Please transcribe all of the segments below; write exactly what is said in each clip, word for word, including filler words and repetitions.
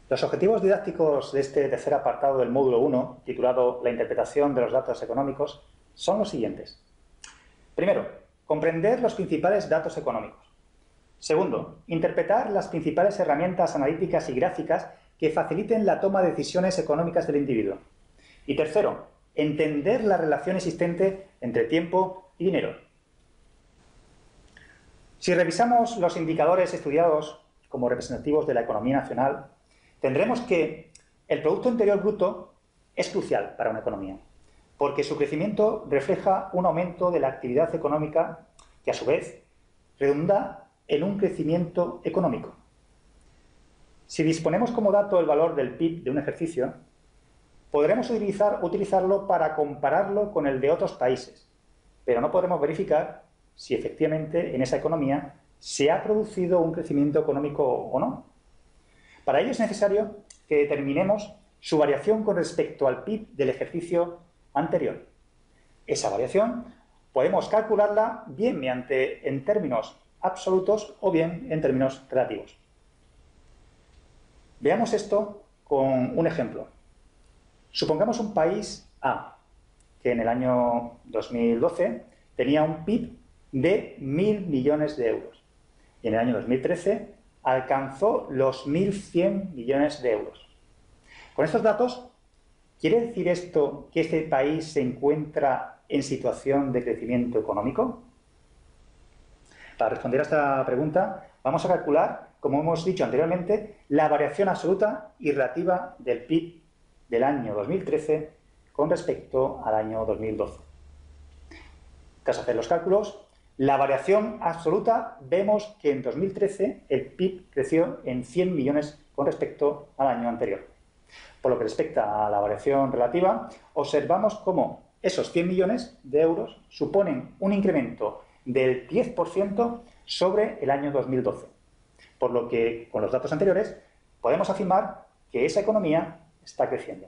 Los objetivos didácticos de este tercer apartado del módulo uno, titulado La interpretación de los datos económicos, son los siguientes. Primero, comprender los principales datos económicos. Segundo, interpretar las principales herramientas analíticas y gráficas que faciliten la toma de decisiones económicas del individuo. Y tercero, entender la relación existente entre tiempo y dinero. Si revisamos los indicadores estudiados como representativos de la economía nacional, tendremos que el Producto Interior Bruto es crucial para una economía, porque su crecimiento refleja un aumento de la actividad económica que, a su vez, redunda en un crecimiento económico. Si disponemos como dato el valor del P I B de un ejercicio, podremos utilizar, utilizarlo para compararlo con el de otros países, pero no podremos verificar si efectivamente en esa economía se ha producido un crecimiento económico o no. Para ello es necesario que determinemos su variación con respecto al P I B del ejercicio anterior. Esa variación podemos calcularla bien mediante en términos absolutos o bien en términos relativos. Veamos esto con un ejemplo. Supongamos un país A, que en el año dos mil doce tenía un P I B de mil millones de euros y en el año dos mil trece alcanzó los mil cien millones de euros. Con estos datos, ¿quiere decir esto que este país se encuentra en situación de crecimiento económico? Para responder a esta pregunta, vamos a calcular, como hemos dicho anteriormente, la variación absoluta y relativa del P I B del año dos mil trece con respecto al año dos mil doce. Tras hacer los cálculos, la variación absoluta vemos que en dos mil trece el P I B creció en cien millones con respecto al año anterior. Por lo que respecta a la variación relativa, observamos cómo esos cien millones de euros suponen un incremento del diez por ciento sobre el año dos mil doce. Por lo que, con los datos anteriores, podemos afirmar que esa economía está creciendo.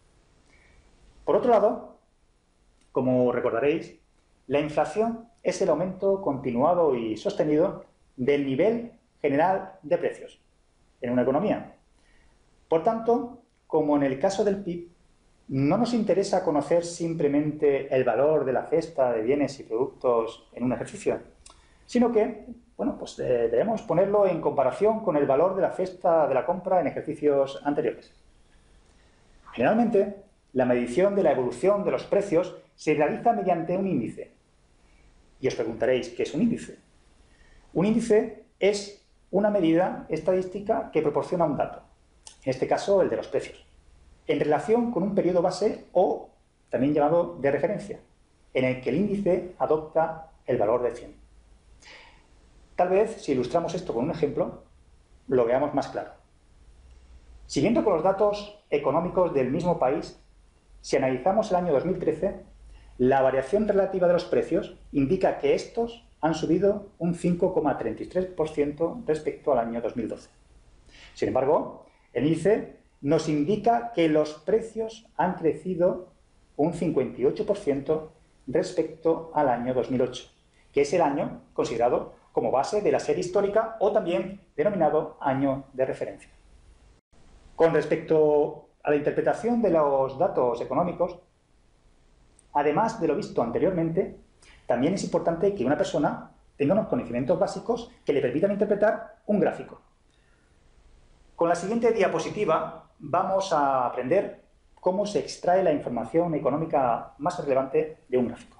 Por otro lado, como recordaréis, la inflación es el aumento continuado y sostenido del nivel general de precios en una economía. Por tanto, como en el caso del P I B, no nos interesa conocer simplemente el valor de la cesta de bienes y productos en un ejercicio, sino que, bueno, pues eh, debemos ponerlo en comparación con el valor de la cesta de la compra en ejercicios anteriores. Generalmente, la medición de la evolución de los precios se realiza mediante un índice. Y os preguntaréis, ¿qué es un índice? Un índice es una medida estadística que proporciona un dato, en este caso el de los precios, en relación con un periodo base o también llamado de referencia, en el que el índice adopta el valor de cien. Tal vez, si ilustramos esto con un ejemplo, lo veamos más claro. Siguiendo con los datos económicos del mismo país, si analizamos el año dos mil trece, la variación relativa de los precios indica que estos han subido un cinco coma treinta y tres por ciento respecto al año dos mil doce. Sin embargo, el índice nos indica que los precios han crecido un cincuenta y ocho por ciento respecto al año dos mil ocho, que es el año considerado como base de la serie histórica o también denominado año de referencia. Con respecto a la interpretación de los datos económicos, además de lo visto anteriormente, también es importante que una persona tenga unos conocimientos básicos que le permitan interpretar un gráfico. Con la siguiente diapositiva vamos a aprender cómo se extrae la información económica más relevante de un gráfico.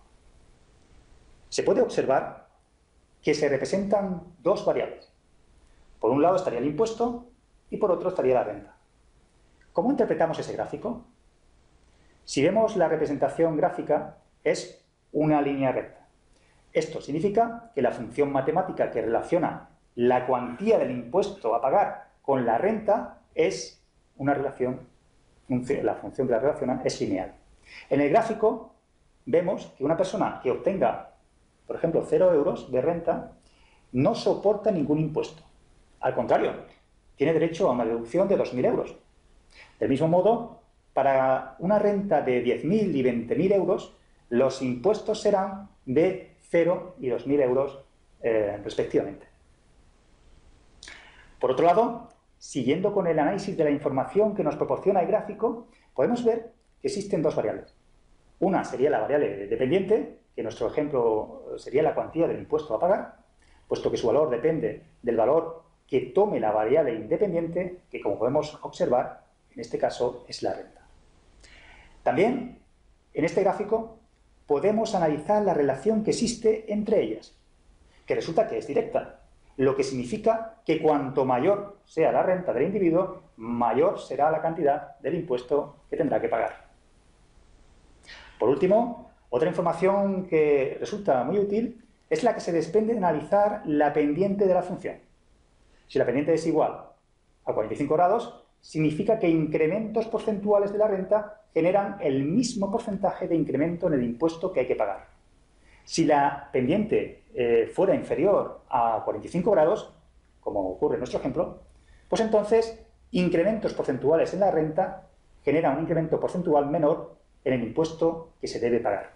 Se puede observar que se representan dos variables. Por un lado estaría el impuesto y por otro estaría la renta. ¿Cómo interpretamos ese gráfico? Si vemos la representación gráfica, es una línea recta. Esto significa que la función matemática que relaciona la cuantía del impuesto a pagar con la renta es una relación, la función que la relaciona es lineal. En el gráfico vemos que una persona que obtenga, por ejemplo, cero euros de renta, no soporta ningún impuesto. Al contrario, tiene derecho a una deducción de dos mil euros. Del mismo modo, para una renta de diez mil y veinte mil euros, los impuestos serán de cero y dos mil euros eh, respectivamente. Por otro lado, siguiendo con el análisis de la información que nos proporciona el gráfico, podemos ver que existen dos variables. Una sería la variable dependiente, que en nuestro ejemplo sería la cuantía del impuesto a pagar, puesto que su valor depende del valor que tome la variable independiente, que como podemos observar, en este caso es la renta. También, en este gráfico, podemos analizar la relación que existe entre ellas, que resulta que es directa, lo que significa que cuanto mayor sea la renta del individuo, mayor será la cantidad del impuesto que tendrá que pagar. Por último, otra información que resulta muy útil es la que se desprende de analizar la pendiente de la función. Si la pendiente es igual a cuarenta y cinco grados, significa que incrementos porcentuales de la renta generan el mismo porcentaje de incremento en el impuesto que hay que pagar. Si la pendiente eh, fuera inferior a cuarenta y cinco grados, como ocurre en nuestro ejemplo, pues entonces incrementos porcentuales en la renta generan un incremento porcentual menor en el impuesto que se debe pagar.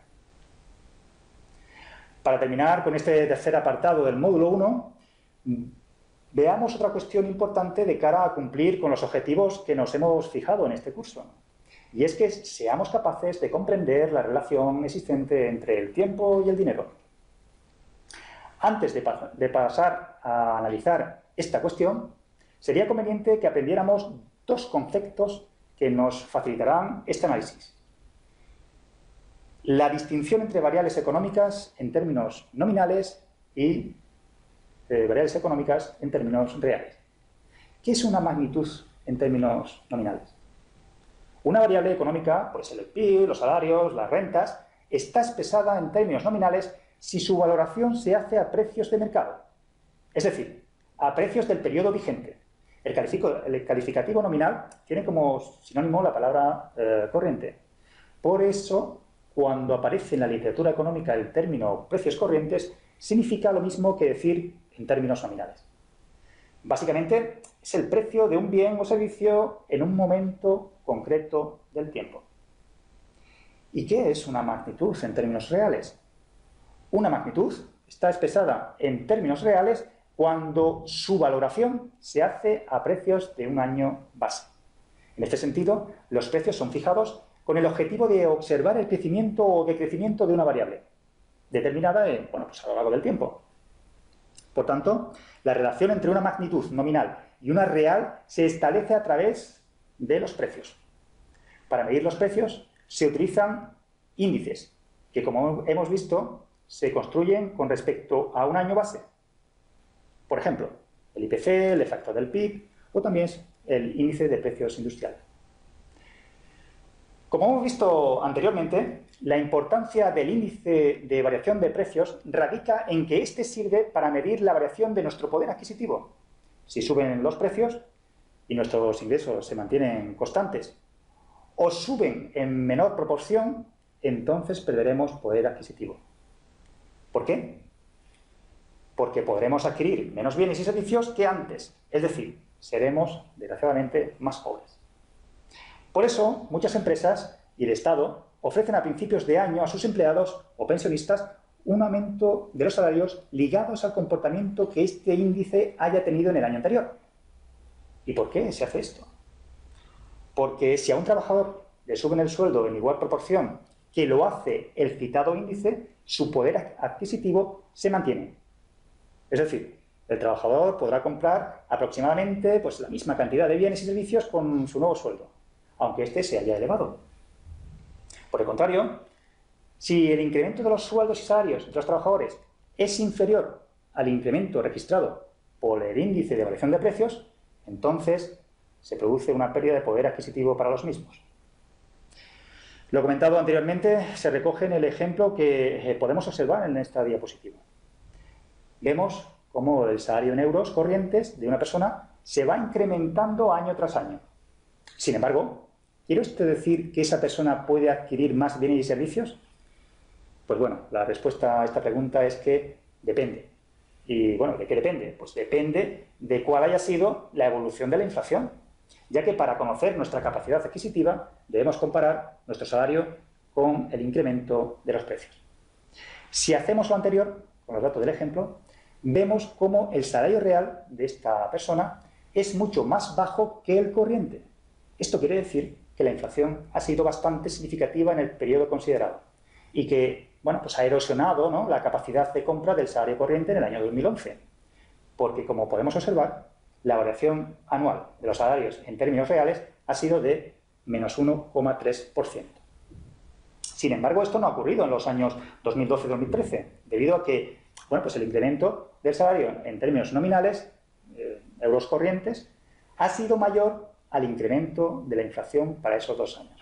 Para terminar con este tercer apartado del módulo uno, veamos otra cuestión importante de cara a cumplir con los objetivos que nos hemos fijado en este curso. Y es que seamos capaces de comprender la relación existente entre el tiempo y el dinero. Antes de, pa de pasar a analizar esta cuestión, sería conveniente que aprendiéramos dos conceptos que nos facilitarán este análisis. La distinción entre variables económicas en términos nominales y eh, variables económicas en términos reales. ¿Qué es una magnitud en términos nominales? Una variable económica, puede ser el P I B, los salarios, las rentas, está expresada en términos nominales si su valoración se hace a precios de mercado, es decir, a precios del periodo vigente. El, el calificativo nominal tiene como sinónimo la palabra eh, corriente. Por eso, cuando aparece en la literatura económica el término precios corrientes, significa lo mismo que decir en términos nominales. Básicamente, es el precio de un bien o servicio en un momento concreto del tiempo. ¿Y qué es una magnitud en términos reales? Una magnitud está expresada en términos reales cuando su valoración se hace a precios de un año base. En este sentido, los precios son fijados con el objetivo de observar el crecimiento o decrecimiento de una variable, determinada en, bueno, pues a lo largo del tiempo. Por tanto, la relación entre una magnitud nominal y una real se establece a través de los precios. Para medir los precios se utilizan índices, que como hemos visto, se construyen con respecto a un año base. Por ejemplo, el I P C, el factor del P I B o también el índice de precios industriales. Como hemos visto anteriormente, la importancia del índice de variación de precios radica en que éste sirve para medir la variación de nuestro poder adquisitivo. Si suben los precios y nuestros ingresos se mantienen constantes o suben en menor proporción, entonces perderemos poder adquisitivo. ¿Por qué? Porque podremos adquirir menos bienes y servicios que antes, es decir, seremos, desgraciadamente, más pobres. Por eso, muchas empresas y el Estado ofrecen a principios de año a sus empleados o pensionistas un aumento de los salarios ligados al comportamiento que este índice haya tenido en el año anterior. ¿Y por qué se hace esto? Porque si a un trabajador le suben el sueldo en igual proporción que lo hace el citado índice, su poder adquisitivo se mantiene. Es decir, el trabajador podrá comprar aproximadamente pues, la misma cantidad de bienes y servicios con su nuevo sueldo, aunque éste se haya elevado. Por el contrario, si el incremento de los sueldos y salarios de los trabajadores es inferior al incremento registrado por el índice de variación de precios, entonces se produce una pérdida de poder adquisitivo para los mismos. Lo comentado anteriormente se recoge en el ejemplo que podemos observar en esta diapositiva. Vemos cómo el salario en euros corrientes de una persona se va incrementando año tras año. Sin embargo, ¿quiere usted decir que esa persona puede adquirir más bienes y servicios? Pues bueno, la respuesta a esta pregunta es que depende. Y bueno, ¿de qué depende? Pues depende de cuál haya sido la evolución de la inflación, ya que para conocer nuestra capacidad adquisitiva debemos comparar nuestro salario con el incremento de los precios. Si hacemos lo anterior, con los datos del ejemplo, vemos cómo el salario real de esta persona es mucho más bajo que el corriente. Esto quiere decir que la inflación ha sido bastante significativa en el periodo considerado y que, bueno, pues ha erosionado, ¿no?, la capacidad de compra del salario corriente en el año dos mil once. Porque, como podemos observar, la variación anual de los salarios en términos reales ha sido de menos uno coma tres por ciento. Sin embargo, esto no ha ocurrido en los años dos mil doce dos mil trece, debido a que, bueno, pues el incremento del salario en términos nominales, eh, euros corrientes, ha sido mayor al incremento de la inflación para esos dos años.